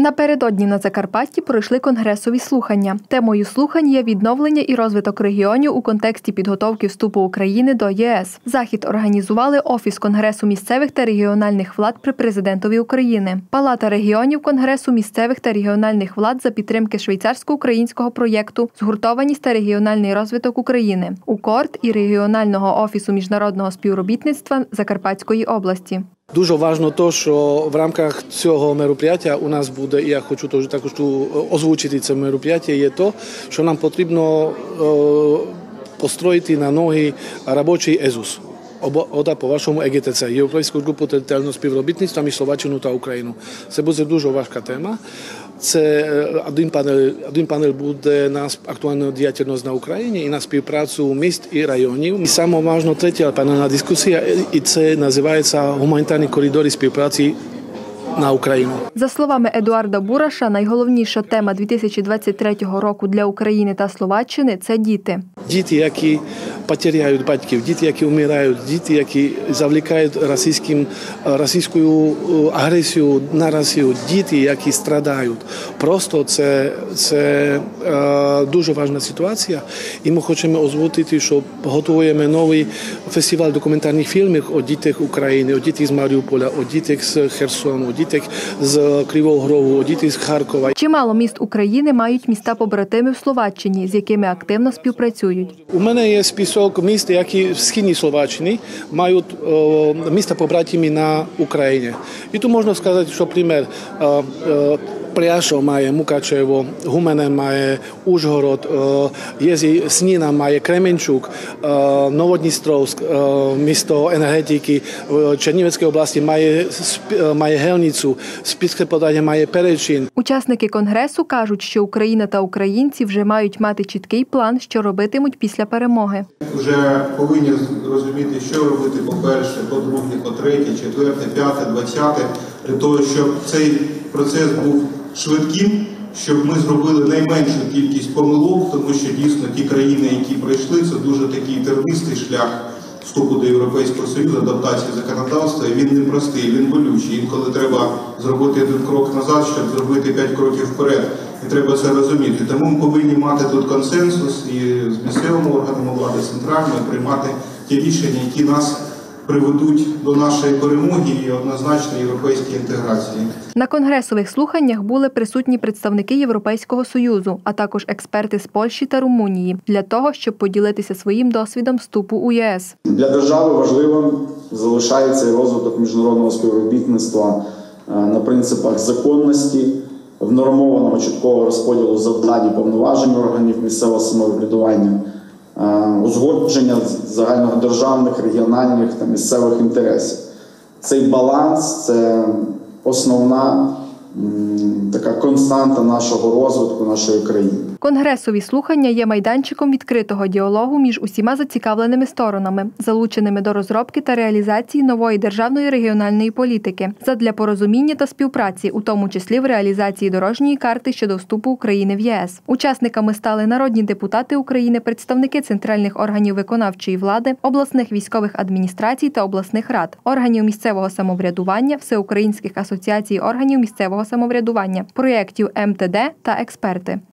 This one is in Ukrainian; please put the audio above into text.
Напередодні на Закарпатті пройшли конгресові слухання. Темою слухань є відновлення і розвиток регіонів у контексті підготовки вступу України до ЄС. Захід організували Офіс Конгресу місцевих та регіональних влад при Президентові України, Палата регіонів Конгресу місцевих та регіональних влад за підтримки швейцарсько-українського проєкту «Згуртованість та регіональний розвиток України», УКОРД і Регіонального офісу міжнародного співробітництва Закарпатської області. Дуже важливо те, що в рамках цього мероприятия у нас буде, і я хочу також озвучити це мероприятие, є те, що нам потрібно построїти на ноги робочий ЕЗУС. По-вашому ЕГТЦ, Європейську групу територіального співробітництва між Словаччиною та Україною. Це буде дуже важка тема. Це один панель буде на актуальну діяльність на Україні і на співпрацю міст і районів. І саме важливо третя панельна дискусія, і це називається «Гуманітарні коридори співпраці на Україну». За словами Едуарда Бураша, найголовніша тема 2023 року для України та Словаччини – це діти. Діти, які потеряють батьків, діти, які вмирають, діти, які завлікають російською агресію на Росію, діти, які страдають. Просто це дуже важлива ситуація. І ми хочемо озвучити, що готуємо новий фестиваль документальних фільмів о дітях України, о дітях з Маріуполя, о дітях з Херсону, о дітях з Кривого Рогу, о дітях з Харкова. Чимало міст України мають міста-побратими в Словаччині, з якими активно співпрацюють. У мене є список міст, які в східній Словаччині мають міста-побратими на Україні. І тут можна сказати, що, наприклад, Пряшов має Мукачево, Гумене має Ужгород, Сніна має Кременчук, Новодністровськ, місто енергетики, в Чернівецькій області має Гельницю, Спільське подання має Перечин. Учасники конгресу кажуть, що Україна та українці вже мають мати чіткий план, що робитимуть після перемоги. Вже повинні розуміти, що робити по-перше, по-друге, по-третє, четверте, п'яте, 20-те, для того, щоб цей процес був швидким, щоб ми зробили найменшу кількість помилок, тому що дійсно ті країни, які пройшли, це дуже такий тернистий шлях вступу до Європейського Союзу, адаптації законодавства, і він непростий, він болючий. Інколи треба зробити один крок назад, щоб зробити 5 кроків вперед. І треба це розуміти. Тому ми повинні мати тут консенсус і з місцевими органами влади, центральною, приймати ті рішення, які нас приведуть до нашої перемоги і однозначно європейської інтеграції. На конгресових слуханнях були присутні представники Європейського Союзу, а також експерти з Польщі та Румунії, для того, щоб поділитися своїм досвідом вступу у ЄС. Для держави важливим залишається і розвиток міжнародного співробітництва на принципах законності, внормованого чіткого розподілу завдань і повноважень органів місцевого самоврядування, узгодження загальнодержавних, регіональних та місцевих інтересів. Цей баланс – це основна така константа нашого розвитку, нашої країни. Конгресові слухання є майданчиком відкритого діалогу між усіма зацікавленими сторонами, залученими до розробки та реалізації нової державної регіональної політики, задля порозуміння та співпраці, у тому числі в реалізації дорожньої карти щодо вступу України в ЄС. Учасниками стали народні депутати України, представники центральних органів виконавчої влади, обласних військових адміністрацій та обласних рад, органів місцевого самоврядування, всеукраїнських асоціацій органів місцевого самоврядування, проєктів МТД та експерти.